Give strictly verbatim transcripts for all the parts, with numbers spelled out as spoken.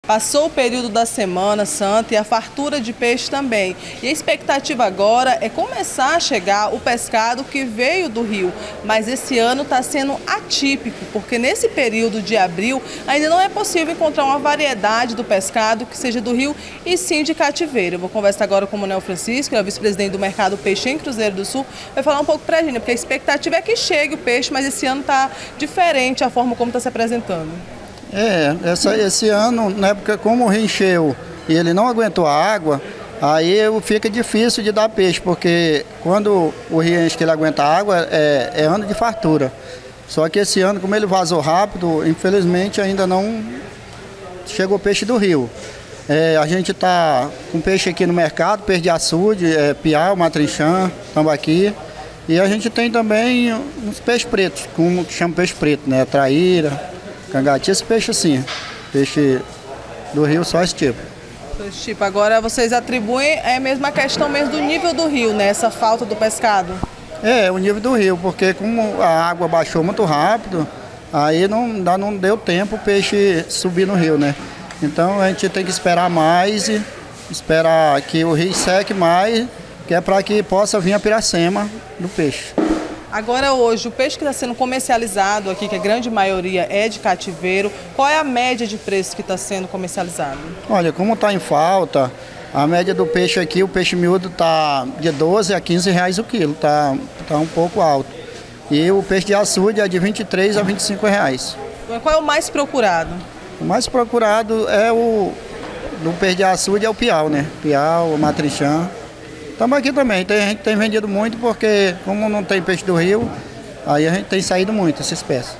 Passou o período da Semana Santa e a fartura de peixe também. E a expectativa agora é começar a chegar o pescado que veio do rio. Mas esse ano está sendo atípico, porque nesse período de abril ainda não é possível encontrar uma variedade do pescado que seja do rio e sim de cativeiro. Eu vou conversar agora com o Manuel Francisco, é o vice-presidente do Mercado Peixe em Cruzeiro do Sul, vai falar um pouco para a gente, porque a expectativa é que chegue o peixe, mas esse ano está diferente a forma como está se apresentando. É, essa, esse ano, na época, como o rio encheu e ele não aguentou a água, aí fica difícil de dar peixe, porque quando o rio enche que ele aguenta a água, é, é ano de fartura. Só que esse ano, como ele vazou rápido, infelizmente ainda não chegou peixe do rio. É, a gente está com peixe aqui no mercado, peixe de açude, é, piau, matrinchã, tambaqui. E a gente tem também uns peixes pretos, como que chama peixe preto, né? Traíra, cangati, esse peixe assim, peixe do rio, só esse tipo. Esse tipo, agora vocês atribuem, é mesmo a questão mesmo do nível do rio, né? Essa falta do pescado? É, o nível do rio, porque como a água baixou muito rápido, aí não, não deu tempo o peixe subir no rio, né? Então a gente tem que esperar mais, e esperar que o rio seque mais, que é para que possa vir a piracema do peixe. Agora hoje, o peixe que está sendo comercializado aqui, que a grande maioria é de cativeiro, qual é a média de preço que está sendo comercializado? Olha, como está em falta, a média do peixe aqui, o peixe miúdo está de doze a quinze reais o quilo, está tá um pouco alto. E o peixe de açude é de vinte e três a vinte e cinco reais. Qual é o mais procurado? O mais procurado é o do peixe de açude, é o piau, né? Piau, o matrinchã. Estamos aqui também, tem, a gente tem vendido muito porque como não tem peixe do rio, aí a gente tem saído muito essa espécie.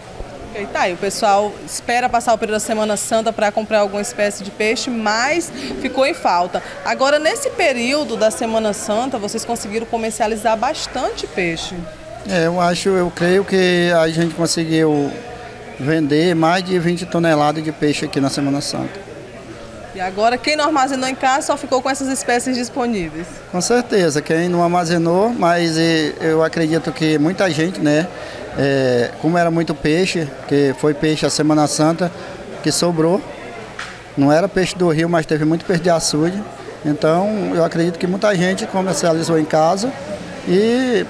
E tá, e o pessoal espera passar o período da Semana Santa para comprar alguma espécie de peixe, mas ficou em falta. Agora, nesse período da Semana Santa, vocês conseguiram comercializar bastante peixe. É, eu acho, eu creio que a gente conseguiu vender mais de vinte toneladas de peixe aqui na Semana Santa. E agora, quem não armazenou em casa só ficou com essas espécies disponíveis? Com certeza, quem não armazenou, mas eu acredito que muita gente, né, é, como era muito peixe, que foi peixe a Semana Santa, que sobrou, não era peixe do rio, mas teve muito peixe de açude, então eu acredito que muita gente comercializou em casa e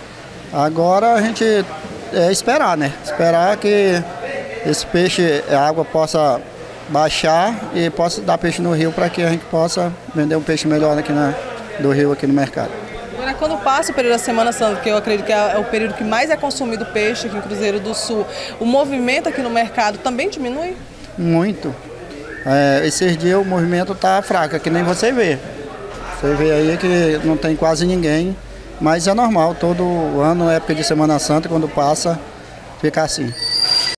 agora a gente é esperar, né, esperar que esse peixe, a água possa baixar e possa dar peixe no rio para que a gente possa vender um peixe melhor aqui na, do rio aqui no mercado. Agora, quando passa o período da Semana Santa, que eu acredito que é o período que mais é consumido peixe aqui em Cruzeiro do Sul, o movimento aqui no mercado também diminui? Muito. É, esses dias o movimento está fraco, que nem você vê. Você vê aí que não tem quase ninguém, mas é normal, todo ano, época de Semana Santa, quando passa, fica assim.